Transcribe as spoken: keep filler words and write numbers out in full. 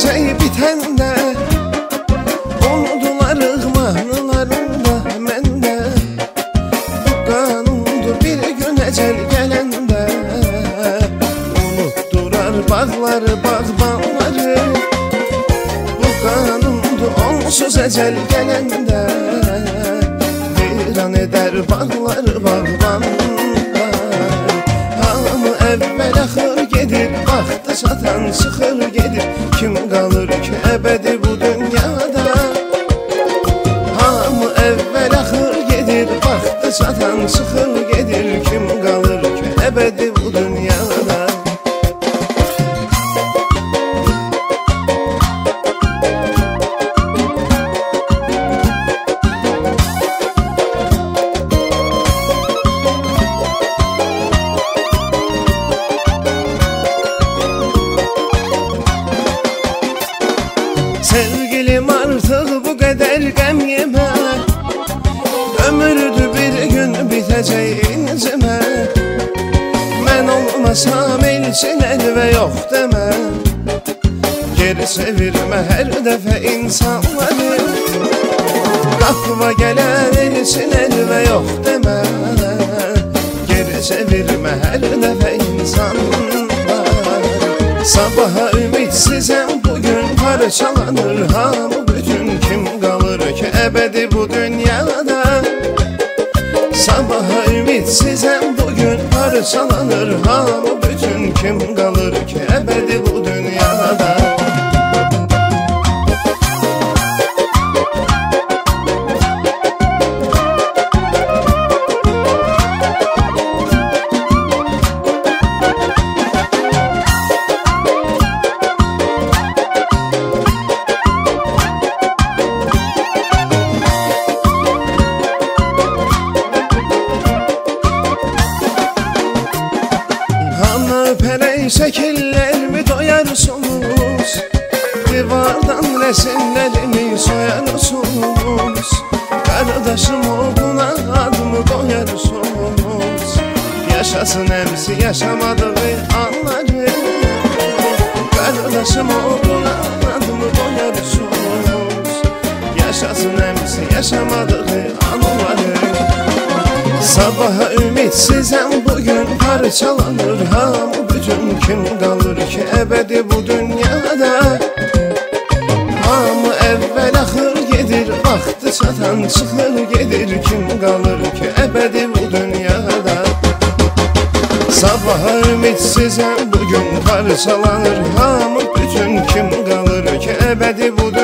şey bitəndə unudularıq mahnılarında məndə. Bu qanundur bir gün əcəl gələndə, unutdurar bağları, bağbanları. Bu qanundur onsuz əcəl gələndə, viran edər bağları, bağbanlar. Hamı əvvəl axır gedir, vaxtı çatan çıxır gedir. Kim qalır ki əbədi bu dünyada? Hamı əvvəl axır gedir, vaxtı çatan çıxır gedir. Kim qalır ki əbədi bu dünyada? Sevgilim artıq bu qədər qəm yemə, ömürdür bir gün bitəcək incimə. Mən olmasam elçin əlvə yox demə, geri çevirmə hər dəfə insanları. Qapıma gələn elçin əlvə yox demə, geri çevirmə hər dəfə insanları. Sabaha ümidsizəm bugün parçalanır hamı bütün. Kim qalır ki əbədi bu dünyada? Sabaha ümidsizəm bugün parçalanır hamı bütün. Kim qalır ki əbədi bu dünyada? Öpərək şəkillərimi doyarsınız, divardan rəsimlərimi soyarsınız. Qardaşım oğluna adımı qoyarsınız, yaşasın əmsi yaşamadığı anları. Qardaşım oğluna adımı qoyarsınız, yaşasın əmsi yaşamadığı anları. Sabaha ümidsizəm bugün parçalanır hamı bütün. Kim qalır ki əbədi bu dünyada? Hamı əvvəl axır gedir, vaxtı çatan çıxır gedir. Kim qalır ki əbədi bu dünyada? Sabaha ümidsizəm bugün parçalanır hamı bütün. Kim qalır ki əbədi bu dünyada?